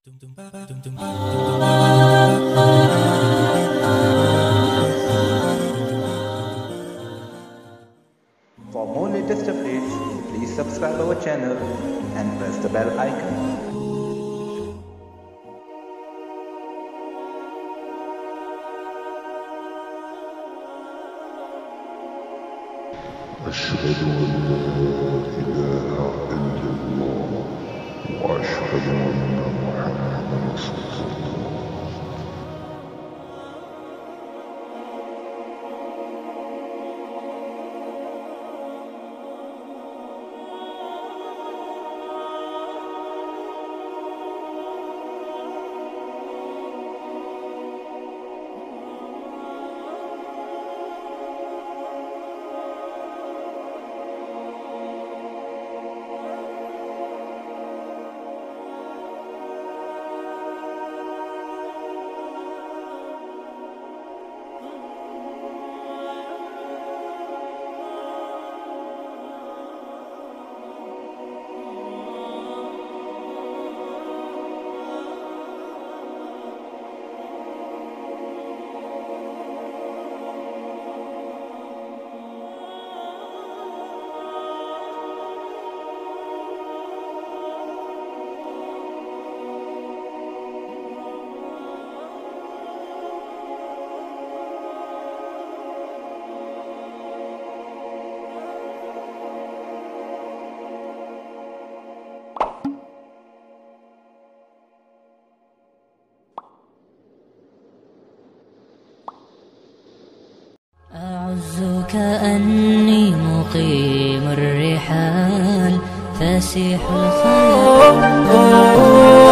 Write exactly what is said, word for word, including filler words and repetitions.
For more latest updates, please subscribe our channel and press the bell icon. أشهد أن لا إله إلا الله وأشهد أن محمدا رسول الله. أعز كأني مقيم الرحال فاسح الخيال.